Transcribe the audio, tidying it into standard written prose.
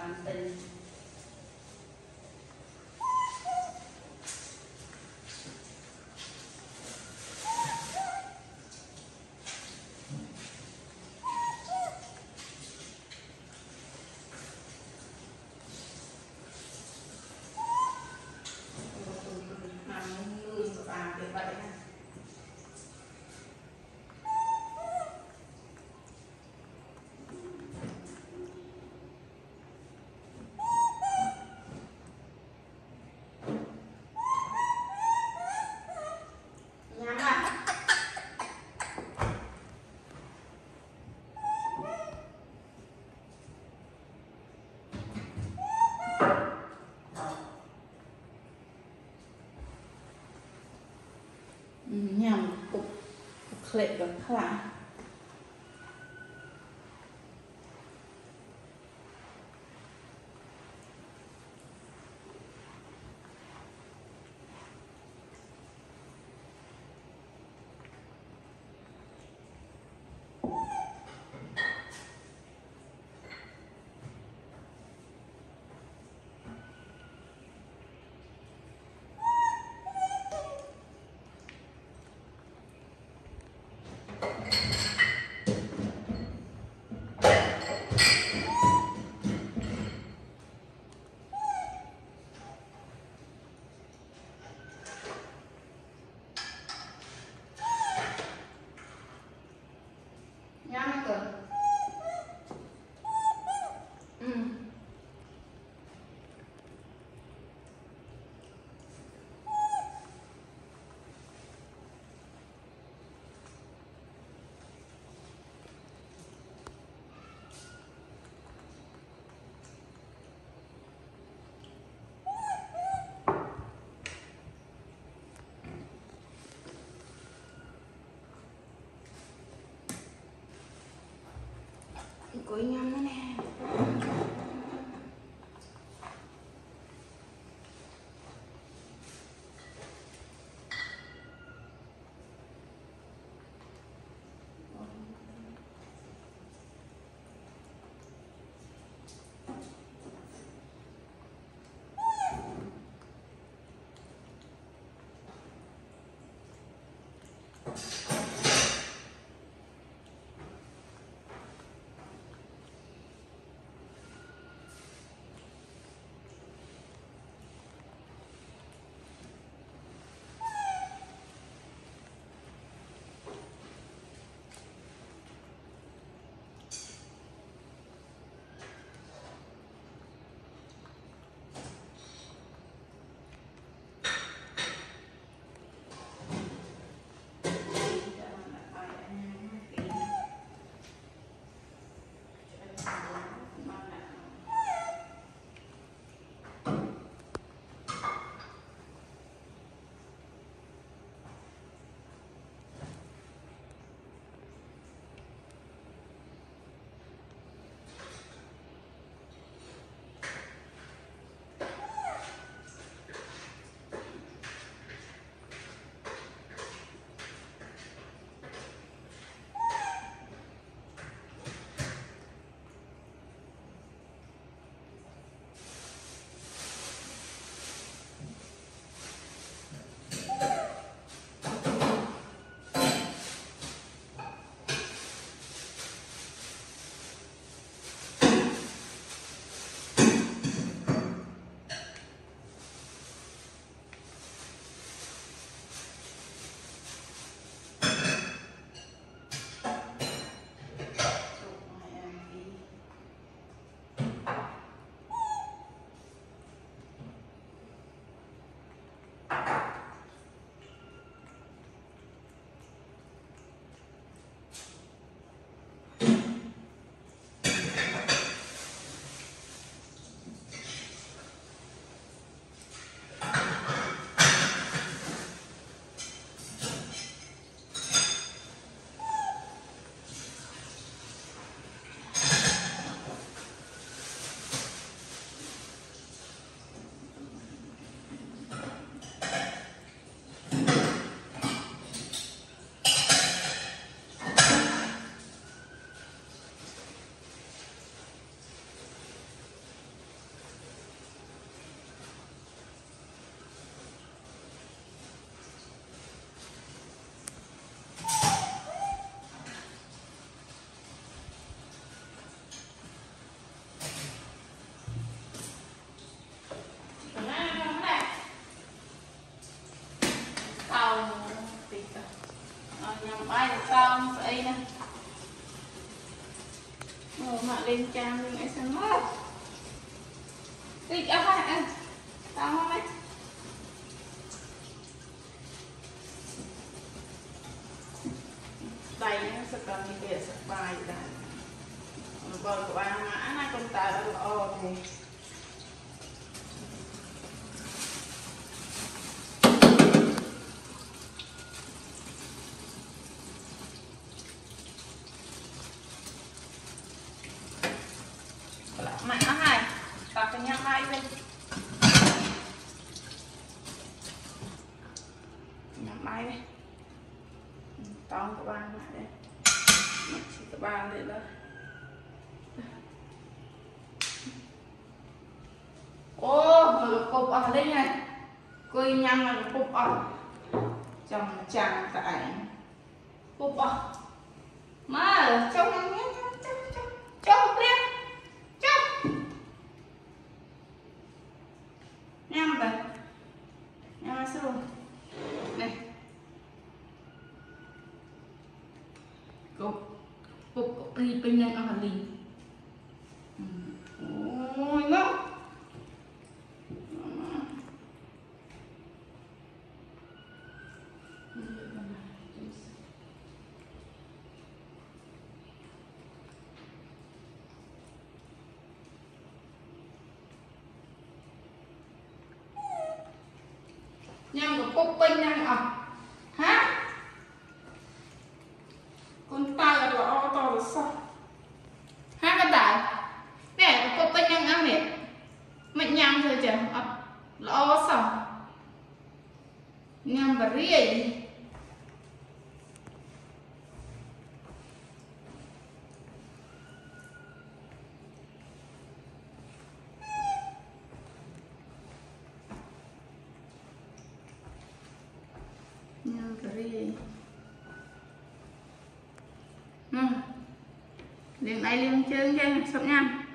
làm tình. Nhằm cục lệ được lại. Nhắm cơ. Cuối nhắm nó nè. tao vậy nè mà lên trang lên ấy xem mất đi ở hai tao không đấy đây nó sẽ cần như vậy sẽ bài đây còn của ba mã này công ta đã rõ thì mày nó hay tập cái nhang bay đi nhang bay đi tao của ba lại đây chỉ các bạn đây là ô mà cục ở đây này coi nhang là cục ở trong tràng tại cục ở mà trong nhang nhé trong lên nhang vậy nhang sao này cục đi bên nhang ở lì ôi nó nhang của cục bên nhang ở hả con ta là lọ to là sao ha cái đại nè cục bên nhang ăn nè mạnh nhang thôi chứ lọ sao nhang bà riêng liền đây liền chơi nha sắp nha